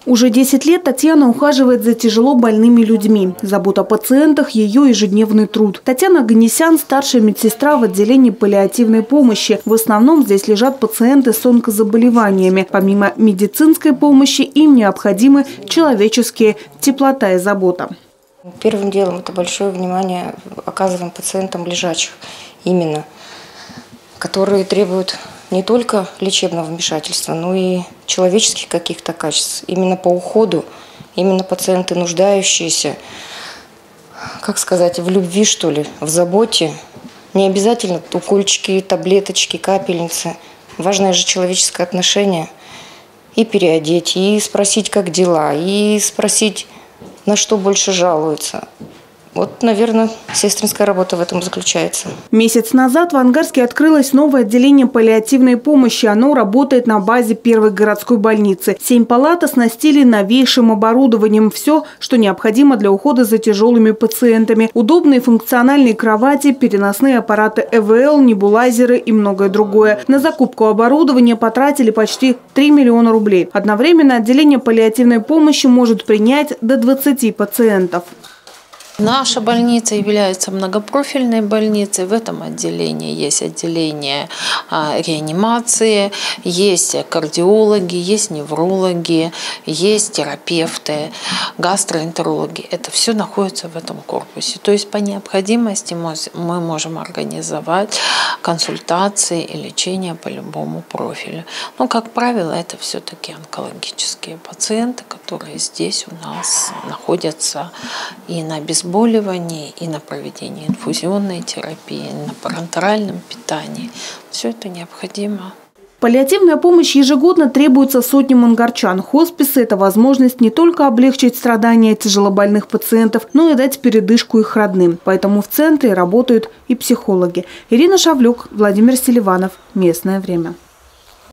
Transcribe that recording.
Уже 10 лет Татьяна ухаживает за тяжело больными людьми. Забота о пациентах – ее ежедневный труд. Татьяна Ганесян – старшая медсестра в отделении паллиативной помощи. В основном здесь лежат пациенты с онкозаболеваниями. Помимо медицинской помощи им необходимы человеческие теплота и забота. Первым делом это большое внимание оказываем пациентам лежачих, именно, которые требуют не только лечебного вмешательства, но и человеческих каких-то качеств. Именно по уходу, именно пациенты нуждающиеся, как сказать, в любви, что ли, в заботе. Не обязательно укольчики, таблеточки, капельницы. Важное же человеческое отношение. И переодеть, и спросить, как дела, и спросить, на что больше жалуются. Вот, наверное, сестринская работа в этом заключается. Месяц назад в Ангарске открылось новое отделение паллиативной помощи. Оно работает на базе первой городской больницы. 7 палат оснастили новейшим оборудованием. Все, что необходимо для ухода за тяжелыми пациентами. Удобные функциональные кровати, переносные аппараты ЭВЛ, небулайзеры и многое другое. На закупку оборудования потратили почти 3 миллиона рублей. Одновременно отделение паллиативной помощи может принять до 20 пациентов. Наша больница является многопрофильной больницей. В этом отделении есть отделение реанимации, есть кардиологи, есть неврологи, есть терапевты, гастроэнтерологи. Это все находится в этом корпусе. То есть по необходимости мы можем организовать консультации и лечение по любому профилю. Но, как правило, это все-таки онкологические пациенты, которые здесь у нас находятся и на обезболивании, и на проведении инфузионной терапии, на парентеральном питании. Все это необходимо. Паллиативная помощь ежегодно требуется сотням ангарчан. Хосписы – это возможность не только облегчить страдания тяжелобольных пациентов, но и дать передышку их родным. Поэтому в центре работают и психологи. Ирина Шавлюк, Владимир Селиванов. Местное время.